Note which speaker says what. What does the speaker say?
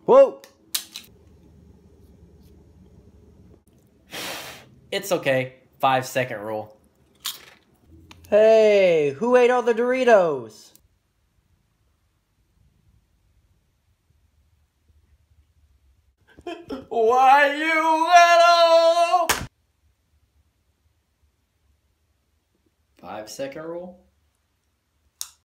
Speaker 1: Whoa!
Speaker 2: It's okay. 5-second rule.
Speaker 1: Hey, who ate all the Doritos?
Speaker 2: Why you little? 5-second rule.